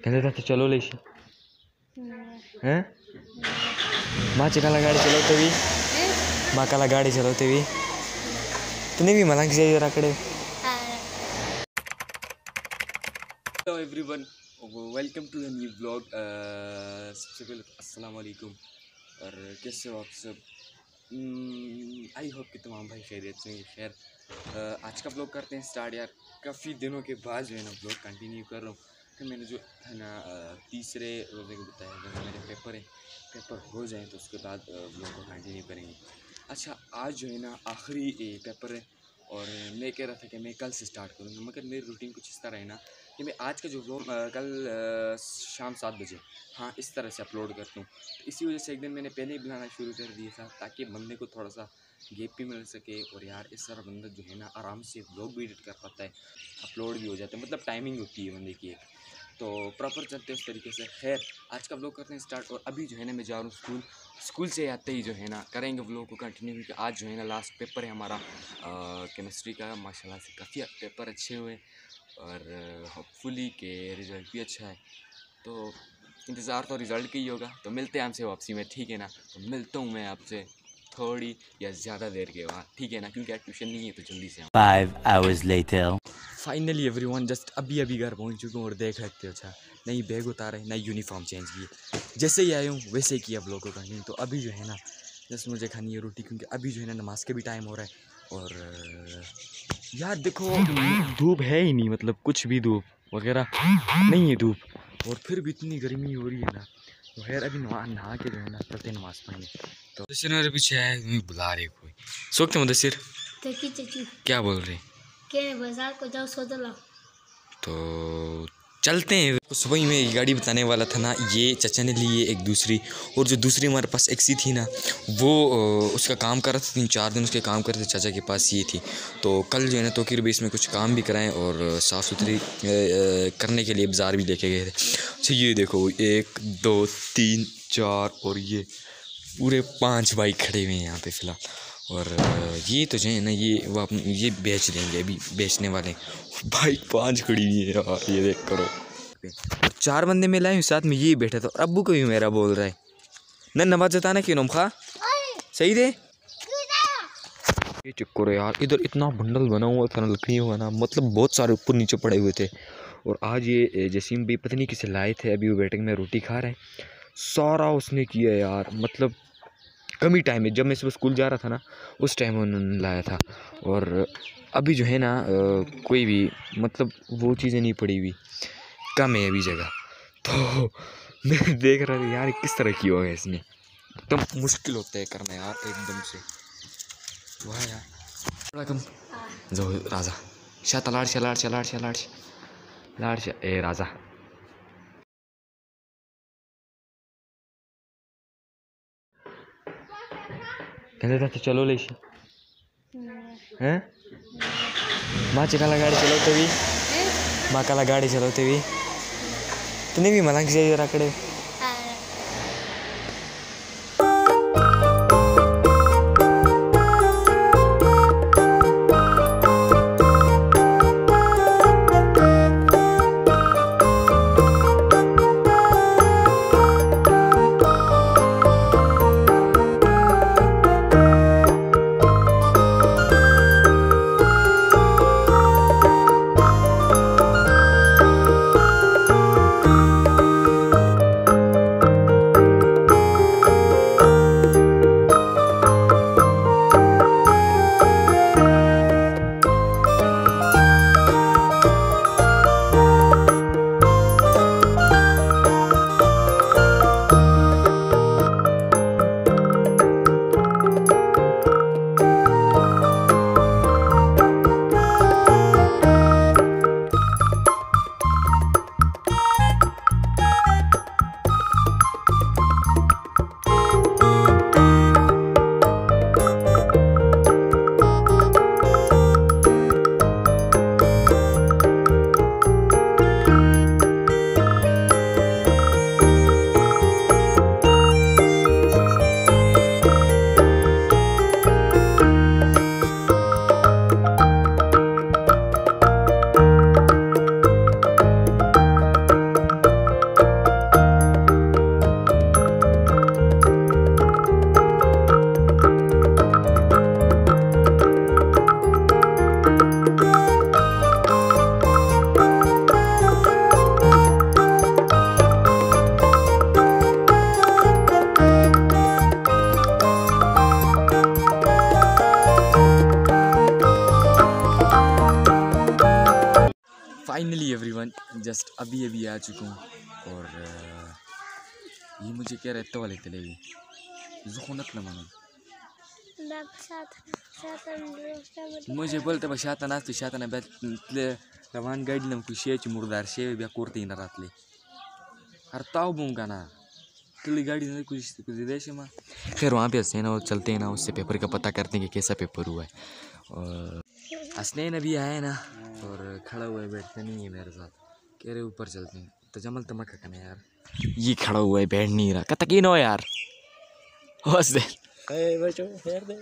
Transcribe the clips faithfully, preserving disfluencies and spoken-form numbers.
कहते चलो लेशी हैं माँ चिकाला गाड़ी चलाते भी माँ काला गाड़ी चलाते भी तूने भी मलंग से जरा कड़े। Hello everyone, welcome to the new blog. सबसे पहले अस्सलाम वालेकुम और कैसे हो आप सब। आई होप कि तमाम भाई खैरियत से। खैर uh, आज का ब्लॉग करते हैं स्टार्ट। यार काफ़ी दिनों के बाद जो है ना ब्लॉग कंटिन्यू कर रहा हूँ कि मैंने जो है ना तीसरे रोज़े को बताया था मेरे पेपर है, पेपर हो जाएं तो उसके बाद ब्लॉग को कंटिन्यू करेंगे। अच्छा, आज जो है ना आखिरी पेपर है और मैं कह रहा था कि मैं कल से स्टार्ट करूँगा, मगर मेरी रूटीन कुछ इस तरह है ना कि मैं आज का जो व्लॉग कल आ, शाम सात बजे हाँ इस तरह से अपलोड करता हूँ। तो इसी वजह से एक दिन मैंने पहले ही बनाना शुरू कर दिया था ताकि बंदे को थोड़ा सा गैप भी मिल सके और यार इस तरह बंदा जो है ना आराम से व्लॉग भी एडिट कर पाता है, अपलोड भी हो जाता है, मतलब टाइमिंग होती है बंदे की एक, तो प्रॉपर चलते हैं उस तरीके से। खैर आज का व्लॉग करते हैं स्टार्ट। और अभी जो है ना मैं जा रहा हूँ स्कूल, स्कूल से आते ही जो है ना करेंगे व्लॉग को कंटिन्यू, क्योंकि आज जो है ना लास्ट पेपर है हमारा केमिस्ट्री का। माशाल्लाह से काफ़ी पेपर अच्छे हुए और होपफुली के रिज़ल्ट भी अच्छा है, तो इंतज़ार तो रिज़ल्ट का ही होगा। तो मिलते हैं आपसे वापसी में, ठीक है ना। तो मिलता हूँ मैं आपसे थोड़ी या ज़्यादा देर के बाद, ठीक है ना, क्योंकि आज ट्यूशन नहीं है तो जल्दी से। Five hours later. Finally everyone just अभी अभी घर पहुंच चुका हूँ और देख सकते हो अच्छा नई बैग उतारे, नई यूनिफॉर्म चेंज की, जैसे ही आया हूँ वैसे ही किया ब्लॉग को कंटिन्यू। तो अभी जो है ना जस्ट मुझे खानी है रोटी, क्योंकि अभी जो है ना नमाज के भी टाइम हो रहा है और यार देखो धूप है ही नहीं, मतलब कुछ भी धूप वगैरह नहीं है धूप, और फिर भी इतनी गर्मी हो रही है ना। तो खैर अभी नहा नहा के जो है ना चलते नमाज पढ़ने। तो मुदस्सिर मेरे पीछे है, बुला रहे कोई। सोचते मुदस्सिर क्या बोल रहे बाजार को जाओ सौदा लाओ। तो चलते हैं। सुबह ही मैं गाड़ी बताने वाला था ना, ये चाचा ने ली है एक दूसरी, और जो दूसरी हमारे पास एक सी थी ना वो उसका काम कर रहा था, तीन चार दिन उसके काम करते थे चाचा के पास ये थी। तो कल जो है ना तोकीर बेस में कुछ काम भी कराएं और साफ़ सुथरी करने के लिए बाज़ार भी लेके गए थे। अच्छा ये देखो एक दो तीन चार और ये पूरे पाँच बाइक खड़े हुए हैं यहाँ पे फ़िलहाल, और ये तो जो है ना ये वो आप ये बेच देंगे, अभी बेचने वाले बाइक पांच खड़ी हुई है यार, ये देख करो। और चार बंदे में लाए साथ में ये बैठा था, और अब्बू को भी मेरा बोल रहा है न नवाज जताना क्यों नम खा सही दे। ये चक्कर है यार, इधर इतना बंडल बना हुआ था ना लकड़ियों का ना, मतलब बहुत सारे ऊपर नीचे पड़े हुए थे। और आज ये जसीम भी पता नहीं किसे लाए थे, अभी वो बैठक में रोटी खा रहे हैं, सारा उसने किया यार, मतलब कम ही टाइम में। जब मैं सुबह स्कूल जा रहा था ना उस टाइम उन्होंने लाया था, और अभी जो है ना आ, कोई भी मतलब वो चीज़ें नहीं पड़ी हुई, कम है अभी जगह। तो मैं देख रहा था यार किस तरह की होगा इसमें, एकदम तो मुश्किल होता है करना यार एकदम से। वाह यार थोड़ा कम जो राजा शाह तलाड़ शलाड़ शलाड़ शलाड़ लाड़ ए राजा कहते था चलो लेशी हैं माँ चिकाला गाड़ी चलाते भी माँ काला गाड़ी चलाते भी तूने भी मलंग से जरा कड़े। अभी आ चुका हूँ और ये मुझे कह रहे तो वाले चलेगी जुखनत लमन मुझे बोलते बस शाता नाचते शाता ना बेतले लवान गाड़ी लम कुछ शेच मुर्दार शे बिया कोरते ना रातले हर ताऊ बूम का ना कली गाड़ी ने कुछ कुछ देश में खैर वहाँ पे हंसते हैं ना और चलते हैं ना उससे पेपर का पता करते हैं कि कैसा पेपर हुआ है और हंसने अभी आया है ना और खड़ा हुआ है बैठते नहीं है मेरे साथ कह रहे ऊपर चलते हैं तो जमल तमक करना यार ये खड़ा हुआ है बैठ नहीं रहा कतकीन हो यार हंस दे बचो फेर दे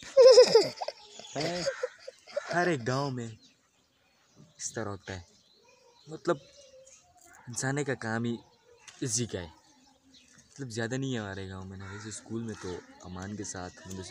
हर एक गांव में इस तरह होता है मतलब जाने का काम ही इसी का है मतलब ज़्यादा नहीं है हमारे गांव में ना वैसे स्कूल में तो अमान के साथ मुझे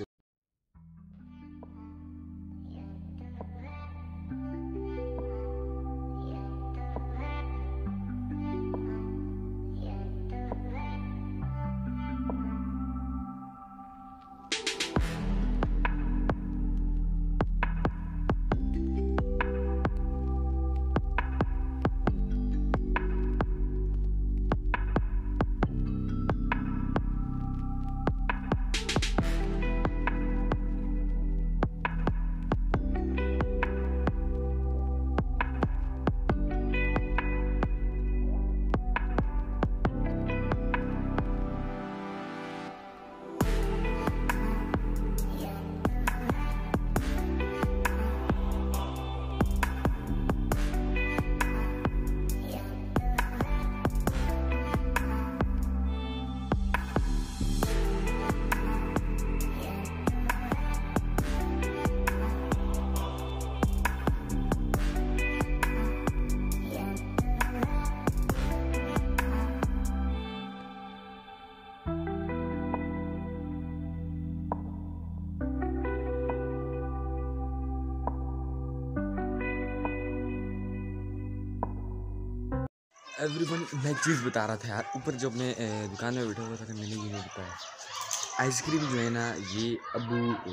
एवरीवन मैं एक चीज़ बता रहा था यार ऊपर जब मैं अ, दुकान में बैठा हुआ था तो मैंने ये नहीं बताया आइसक्रीम जो है ना ये अब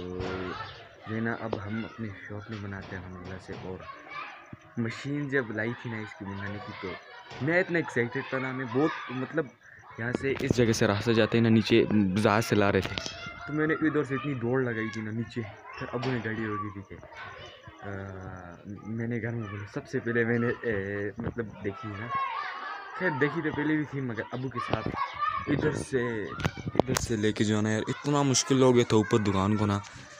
अ, जो है ना अब हम अपने शॉप में बनाते हैं अलहमदिल्ला से और मशीन जब लाई थी ना इसकी बनाने की तो मैं इतना एक्साइटेड था ना मैं बहुत मतलब यहाँ से इस जगह से रास्ता जाते हैं ना नीचे जहाज से ला रहे थे तो मैंने इधर से इतनी दौड़ लगाई थी ना नीचे फिर अबू ने गाड़ी रोकी थी कि अ, मैंने घर में बोला सबसे पहले मैंने ए, मतलब देखी ना खैर देखी तो पहले भी थी मगर अबू के साथ इधर से इधर से लेके जो है ना यार इतना मुश्किल हो गया था ऊपर दुकान को ना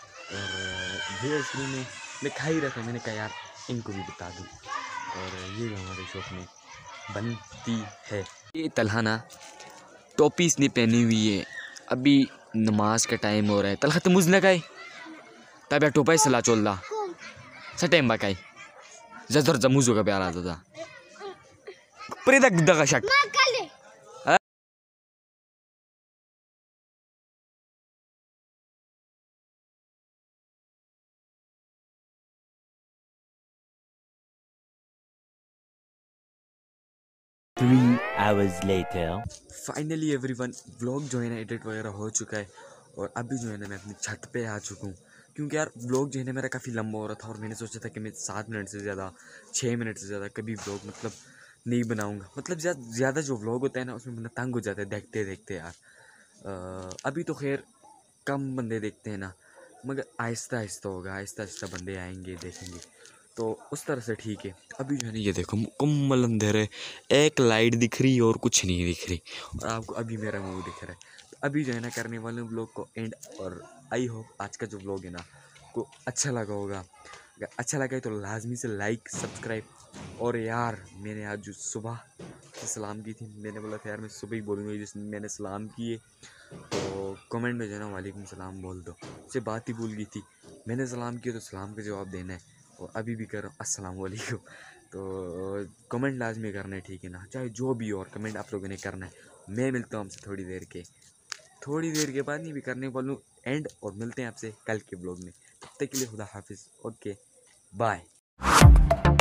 और ये आइसक्रीम में मैं खा ही रहा था मैंने कहा यार इनको भी बता दूँ और ये हमारे शॉप में बनती है ये तलहाना टोपी इसने पहनी हुई है अभी नमाज का टाइम हो रहा है तलहा तो मुझ लगाए तब टोपा सला चोल दा सटेम बाकाई जजर जमूजो का प्यार आता था प्रेदक दगा शक Three hours later. Finally everyone vlog जो है ना एडिट वगैरह हो चुका है और अभी जो है ना मैं अपनी छत पे आ चुका हूँ क्योंकि यार व्लॉग जो है ना मेरा काफ़ी लंबा हो रहा था और मैंने सोचा था कि मैं सात मिनट से ज़्यादा छः मिनट से ज़्यादा कभी व्लॉग मतलब नहीं बनाऊँगा मतलब ज़्यादा जो व्लॉग होता है ना उसमें बंदा तंग हो जाता है देखते देखते यार अ, अभी तो खैर कम बंदे देखते हैं ना मगर आहिस्ता आहिस्ता होगा आहिस्ता आहिस्ता बंदे आएंगे देखेंगे तो उस तरह से ठीक है अभी जो है ना ये देखो मुकम्मल अंधेरे एक लाइट दिख रही और कुछ नहीं दिख रही और आपको अभी मेरा मुंह दिख रहा है तो अभी जो है ना करने वाले ब्लॉग को एंड और आई होप आज का जो ब्लॉग है ना को अच्छा लगा होगा अगर अच्छा लगा है तो लाजमी से लाइक सब्सक्राइब और यार मैंने आज जो सुबह से सलाम की थी मैंने बोला था यार मैं सुबह ही बोलूँगा जिसने मैंने सलाम किए तो कमेंट में जो है ना वालेकुम सलाम बोल दो उससे बात ही भूल गई थी मैंने सलाम किया तो सलाम का जवाब देना है और अभी भी कर अस्सलाम वालेकुम तो कमेंट लाजमी करना है ठीक है ना चाहे जो भी हो और कमेंट आप लोगों ने करना है मैं मिलता हूँ आपसे थोड़ी देर के थोड़ी देर के बाद नहीं भी करने वालूँ एंड और मिलते हैं आपसे कल के ब्लॉग में तब तक के लिए खुदा हाफिज़ ओके बाय।